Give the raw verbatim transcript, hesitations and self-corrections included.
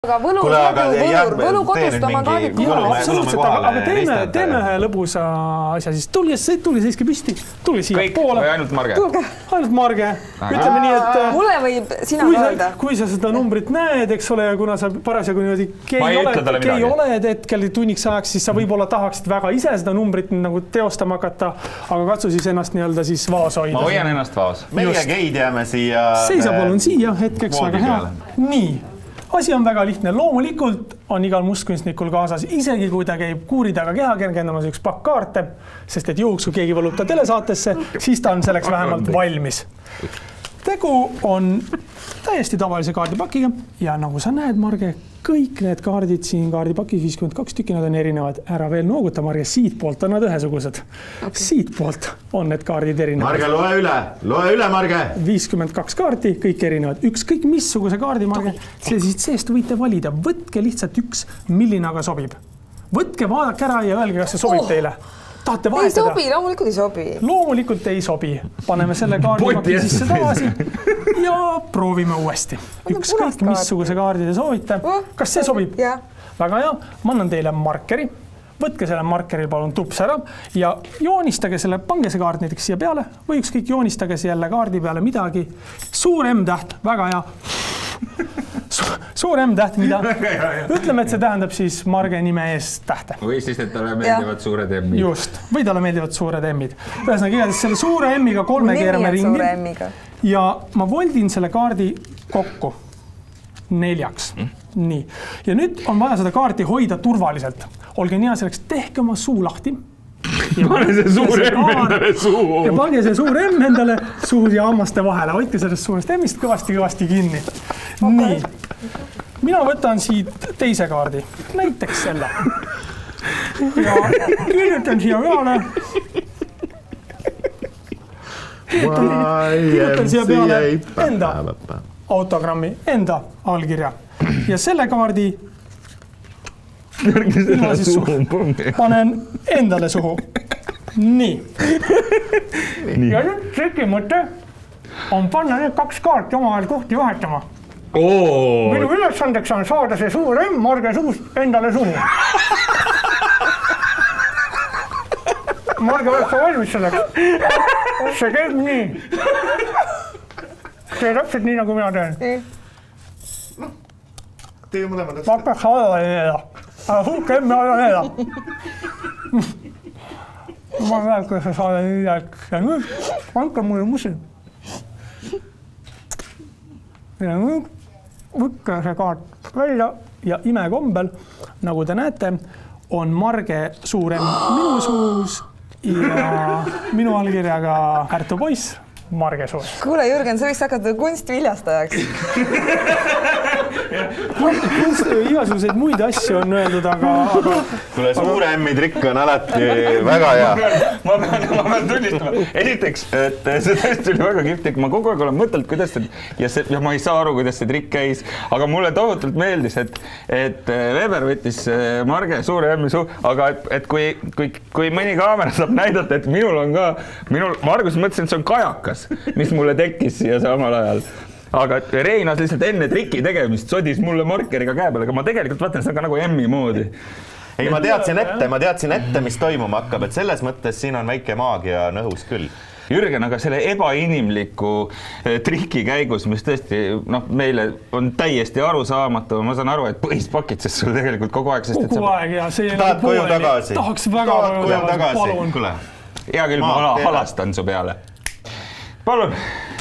Aga võlu, võlu, võlu kodust oma kaardid. Absoluutselt, aga teeme, teeme ühe lõbusa asja siis. Tulge, tulge seiske püsti, tulge siia kõik poole. Või ainult Marge? Tulge, ainult Marge. Ütleme nii, et... Mulle võib sina kui öelda. Sa, kui sa seda numbrit näed, eks ole, ja kuna sa parasjagu niimoodi kei oled, kei oled hetkel tunniks ajaks, siis sa võib-olla tahaksid väga ise seda numbrit nagu teostama hakata, aga katsu siis ennast nii-öelda siis vaas hoida. Ma hoian ennast vaas. Meie geid jääme siia... Seisa palun siia hetkeks väga hea. Nii. Asi on väga lihtne. Loomulikult on igal mustkunstnikul kaasas, isegi kui ta käib kuuri taga keha kergendamas üks pakk kaarte, sest et juhuks, kui keegi võlub ta telesaatesse, siis ta on selleks vähemalt valmis. Tegu on täiesti tavalise kaardipakiga ja nagu sa näed, Marge, kõik need kaardid siin kaardipakis viiskümmend kaks tükki, nad on erinevad. Ära veel nooguta, Marge, siit poolt on nad ühesugused. Okay. Siit poolt on need kaardid erinevad. Marge, loe üle, loe üle, Marge! viiskümmend kaks kaarti, kõik erinevad. Ükskõik missuguse kaardi, Marge, see siit seest võite valida. Võtke lihtsalt üks, milline aga sobib. Võtke, vaadake ära ja öelge, kas see sobib oh. teile. Tahate vahetada? Ei sobi, loomulikult ei sobi. Loomulikult ei sobi. Paneme selle kaardipaki sisse tagasi ja proovime uuesti. Ükskõik missuguse kaardi te soovite. Kas see sobib? Ja. Väga hea. Ma annan teile markeri. Võtke selle markeril palun tups ära ja joonistage selle, pange see kaart näiteks siia peale või ükskõik joonistage selle kaardi peale midagi. Suur M-täht, väga hea. Suur M-täht, mida? Ütleme, et see tähendab siis Marge nime ees tähte. Või siis, et talle meeldivad ja. Suured M-id. Just, või talle meeldivad suured M-id. Ühesõnaga, igatahes selle suure M-iga kolme keerame ringi. Ja ma voldin selle kaardi kokku neljaks. Mm. Nii. Ja nüüd on vaja seda kaarti hoida turvaliselt. Olge nii selleks, tehke oma suu lahti. Ja pane see suur M endale suhu. Ja pange see suur M endale suhu ja hammaste vahele. Hoidke sellest suurest M-ist kõvasti-kõvasti kinni. Okay. Nii. Mina võtan siit teise kaardi. Näiteks selle. Ja kirjutan siia peale. Kirjutan siia peale enda autogrammi, enda allkirja. Ja selle kaardi panen endale suhu. Nii. Nii. Ja nüüd triki mõte on panna need kaks kaarti omavahel kohti vahetama. Oo. Minu ülesandeks on saada see suur M Marge suust endale suhu. Marge, oled sa valmis selleks? See käib nii. See täpselt nii, nagu mina teen. Teie mõlemad. Ma peaks alla needa. Aga hulk M alla needa. Ma näen, kui sa saada nii järg. Ja nüüd panka mulle musi. Ja nüüd võkke see kaart välja ja imekombel, nagu te näete, on Marge suurem minu suus ja minu allkirjaga Ärtu poiss Marge suus. Kuule, Jürgen, sa võiks hakata kunstviljastajaks. Kunst, igasuguseid muid asju on öeldud, aga... aga... Kuule, suure M-i trikk on alati väga hea. Ma pean, ma pean tunnistama. Esiteks, et see tõesti oli väga kihvt. Ma kogu aeg olen mõtelt, kuidas see... Ja, see, ja ma ei saa aru, kuidas see trikk käis. Aga mulle tohutult meeldis, et, et Weber võttis Marge suure M-i suu. Aga et, et kui, kui, kui mõni kaamera saab näidata, et minul on ka... Minul, Margus mõtlesin, et see on kajakas, mis mulle tekkis siia samal ajal. Aga Reinas lihtsalt enne triki tegemist sodis mulle markeriga käe peale, aga ma tegelikult vaatan, see on ka nagu M-i moodi. Ei, ma teadsin ette, ma teadsin ette, mis toimuma hakkab, et selles mõttes siin on väike maagia nõhus küll. Jürgen, aga selle ebainimliku triki käigus, mis tõesti no, meile on täiesti arusaamatu, ma saan aru, et põhispakid, sest sul tegelikult kogu aeg... Sest, kogu aeg ja see ei tahad koju tagasi. Tahaks väga koju tagasi. Palun. Hea küll, ma halastan su peale. Palun.